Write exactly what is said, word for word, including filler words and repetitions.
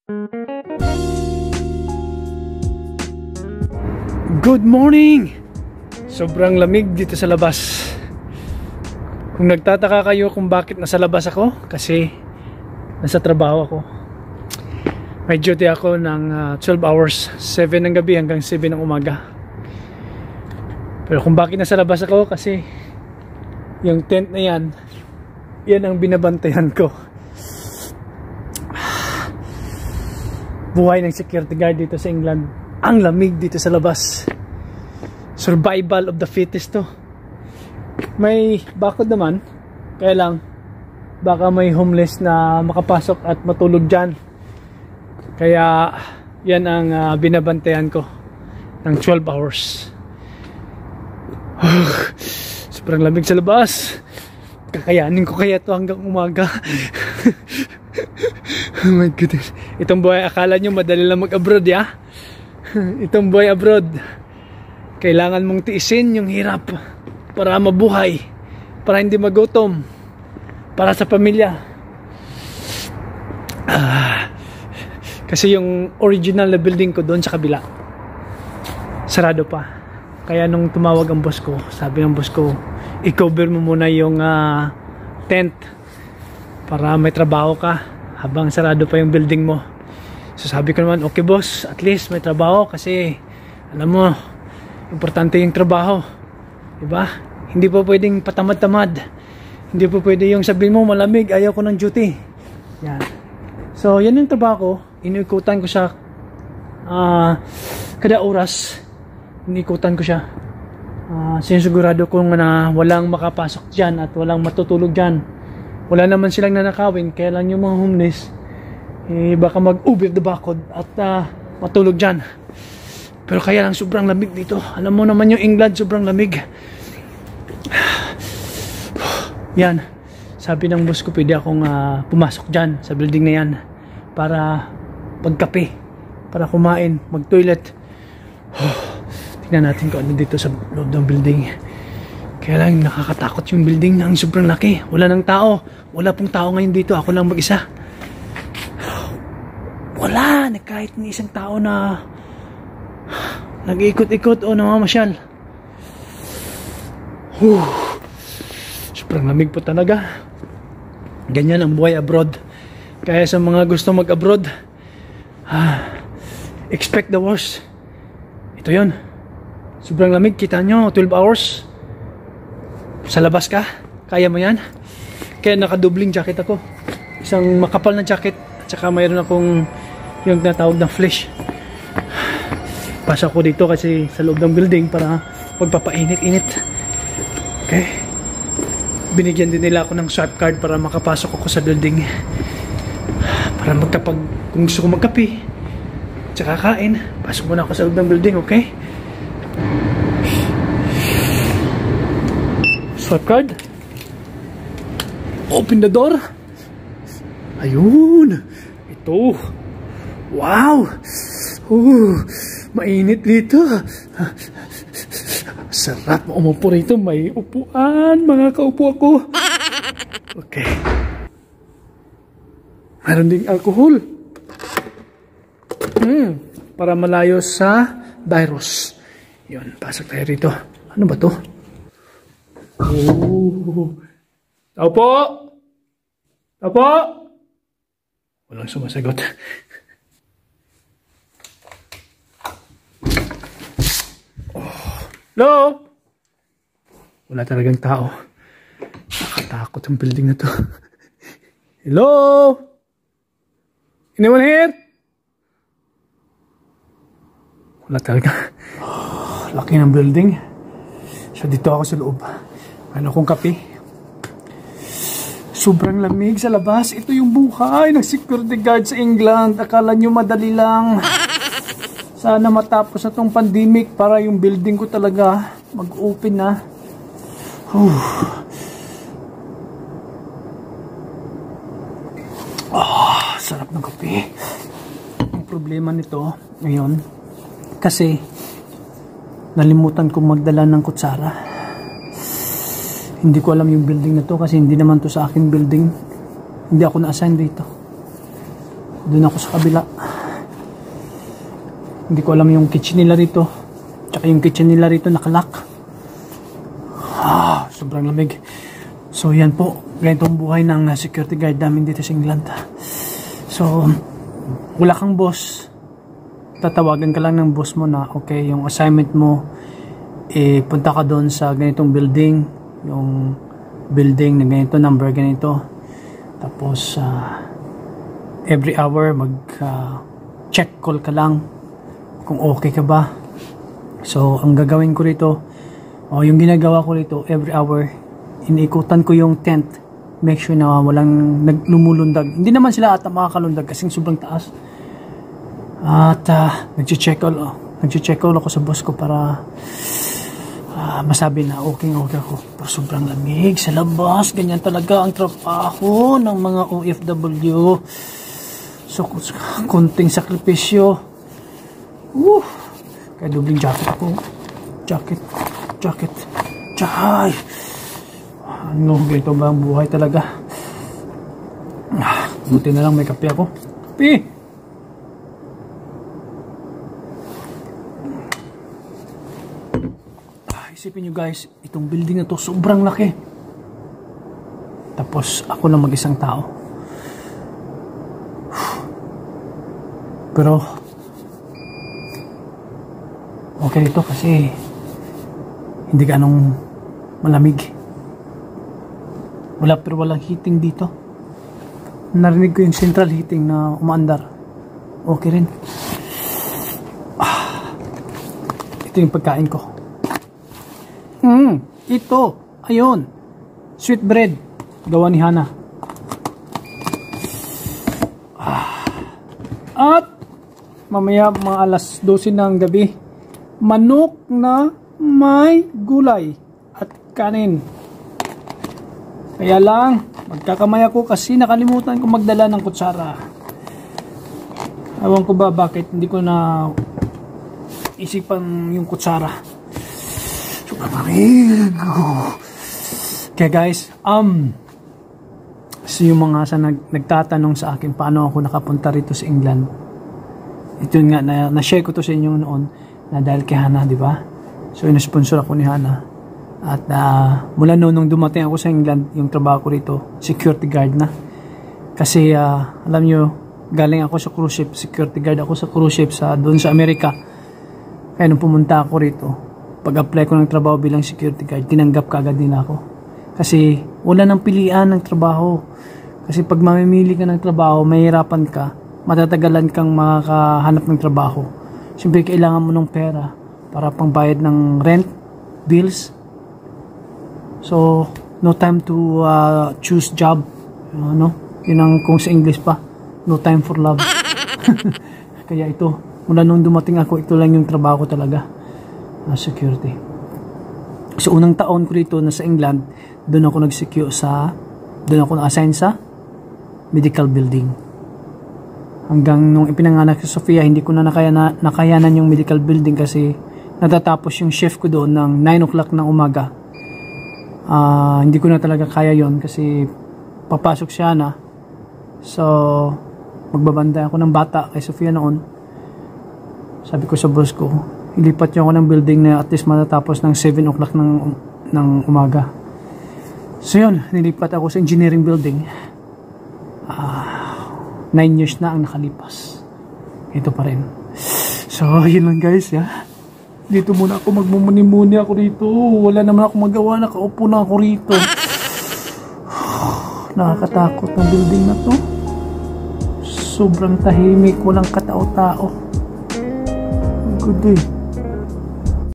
Good morning! Sobrang lamig dito sa labas. Kung nagtataka kayo kung bakit nasa labas ako, kasi nasa trabaho ako. May duty ako ng uh, twelve hours, seven ng gabi hanggang seven ng umaga. Pero kung bakit nasa labas ako, kasi yung tent na yan, yan ang binabantayan ko. Buhay ng security guard dito sa England. Ang lamig dito sa labas. Survival of the fittest to. May bakod naman, kaya lang baka may homeless na makapasok at matulog dyan. Kaya yan ang uh, binabantayan ko ng twelve hours. Sobrang lamig sa labas. Kakayanin ko kaya to hanggang umaga. Oh my goodness. Itong buhay, akala nyo madali lang mag-abroad, ya? Itong buhay abroad, kailangan mong tiisin yung hirap para mabuhay, para hindi magutom, para sa pamilya. Ah, kasi yung original na building ko doon sa kabila, sarado pa. Kaya nung tumawag ang boss ko, sabi ng boss ko, i-cover mo muna yung uh, tent para may trabaho ka habang sarado pa yung building mo. So sabi ko naman, okay boss, at least may trabaho kasi alam mo, importante yung trabaho, diba? Hindi po pwedeng patamad-tamad, hindi po pwede yung sabihin mo malamig, ayaw ko ng duty. Yan. So yan yung trabaho ko. Inikutan ko siya uh, kada oras, inikutan ko siya. uh, sinusigurado ko na walang makapasok dyan at walang matutulog dyan. Wala naman silang nanakawin, kaya lang yung mga homeless eh, baka mag-uber the bakod at uh, matulog dyan. Pero kaya lang sobrang lamig dito. Alam mo naman yung England, sobrang lamig. Yan, sabi ng boss ko, pwede akong uh, pumasok dyan sa building na yan para pagkape, para kumain, mag-toilet. Tingnan natin kung ano dito sa loob ng building. Kaya lang nakakatakot yung building, ang sobrang laki. Wala nang tao, wala pong tao ngayon dito, ako lang mag-isa. Wala na kahit ni isang tao na nag-ikot-ikot o namamasyal. Whew. Sobrang lamig po talaga. Ganyan ang buhay abroad. Kaya sa mga gusto mag-abroad, ah, expect the worst. Ito yun. Sobrang lamig, kita nyo, twelve hours. Sa labas ka, kaya mo yan. Kaya nakadubling jacket ako. Isang makapal na jacket. At saka mayroon akong yung natawag na flesh. Pasok ko dito kasi sa loob ng building para pagpapainit-init. Okay. Binigyan din nila ako ng swipe card para makapasok ako sa building. Para magkapag, kung gusto ko magkape, tsaka kain, pasok muna ako sa loob ng building, okay? Swipe card. Open the door. Ayun. Ito. Wow. Uh, mainit dito. Sarap umupo rito. May upuan. Mga kaupo ako. Okay. Meron ding alcohol. Hmm. Para malayo sa virus. Yun. Pasok tayo rito. Ano ba to? Oh. Tao po? Tao po? Walang sumasagot. Oh. Hello? Wala talagang tao. Nakatakot ang building na to. Hello? Anyone here? Wala talaga. Oh, laki ng building. So dito ako sa loob. Ano kong kape? Sobrang lamig sa labas. Ito yung buhay ng security guard sa England. Akala nyo madali lang. Sana matapos na tong pandemic para yung building ko talaga mag-open na. Oh. Oh, sarap ng kape. Ang problema nito ngayon, kasi nalimutan kong magdala ng kutsara. Hindi ko alam yung building na to kasi hindi naman to sa aking building. Hindi ako na-assign dito. Doon ako sa kabila. Hindi ko alam yung kitchen nila rito. Tsaka yung kitchen nila rito nakalock. Ah, sobrang lamig. So yan po, ganitong buhay ng security guard namin dito sa England. So, wala kang boss. Tatawagan ka lang ng boss mo na okay, yung assignment mo, eh, punta ka doon sa ganitong building. Yung building na ganito, number ganito. Tapos, uh, every hour, mag uh, check call ka lang kung okay ka ba. So, ang gagawin ko rito, o yung ginagawa ko rito, every hour, iniikutan ko yung tent. Make sure na walang lumulundag. Hindi naman sila ata makakalundag kasing sobrang taas. At uh, nag-check call, oh, nag-check call ako sa boss ko para uh, masabi na okay, okay ako. Pero sobrang lamig sa labas. Ganyan talaga ang trabaho ng mga O F W. So, kunting sakripisyo. Uh, kaya dobling jacket ako. Jacket, jacket, jahay. Ano, ganito ba ang buhay talaga? Ah, buti na lang may kape ako. Kape! Ah, isipin nyo guys, itong building na to sobrang laki. Tapos ako lang mag-isang tao. Pero okay ito kasi hindi ganong malamig. Wala, pero walang heating dito. Narinig ko yung central heating na umaandar. Okay rin. Ah, ito yung pagkain ko. Mm, ito. Ayun. Sweet bread. Gawa ni Hana. Ah. At mamaya mga alas dose ng gabi, manok na may gulay at kanin. Kaya lang, magkakamay ako kasi nakalimutan ko magdala ng kutsara. Ewan ko ba bakit hindi ko na isipan yung kutsara. Sobrang marig. Kaya guys, um, so yung mga sa nag, nagtatanong sa akin paano ako nakapunta rito sa England. Ito nga, na, na-share ko to sa inyo noon na dahil kay Hana, di ba? So, ina-sponsor ako ni Hana. At uh, mula noon nung dumating ako sa England, yung trabaho ko rito, security guard na. Kasi uh, alam nyo, galing ako sa cruise ship, security guard ako sa cruise ship sa, doon sa Amerika. Kaya nung pumunta ako rito, pag-apply ko ng trabaho bilang security guard, tinanggap ka agad din ako. Kasi wala nang pilian ng trabaho. Kasi pag mamimili ka ng trabaho, mahirapan ka, matatagalan kang makakahanap ng trabaho. Siyempre, kailangan mo ng pera para pangbayad ng rent, bills. So, no time to uh, choose job. Uh, no? Yun ang kung sa English pa. No time for love. Kaya ito, mula nung dumating ako, ito lang yung trabaho ko talaga. Uh, security. So, unang taon ko rito na sa England, doon ako nag-secure sa, doon ako na-assign sa medical building. Hanggang nung ipinanganak si Sofia, hindi ko na nakayana, nakayanan yung medical building kasi natatapos yung shift ko doon ng nine o'clock ng umaga. Uh, hindi ko na talaga kaya yon kasi papasok siya na. So, magbabantay ako ng bata kay Sofia noon. Sabi ko sa boss ko, ilipat niyo ako ng building na at least matatapos ng seven o'clock ng, ng umaga. So yun, nilipat ako sa engineering building. Uh, nine years na ang nakalipas. Ito pa rin. So, yun lang guys, ya. Dito muna ako, magmumuni-muni ako rito. Wala naman ako magawa, nakaupo na ako rito. Nakakatakot ng building na to. Sobrang tahimik, walang katao-tao. Good day.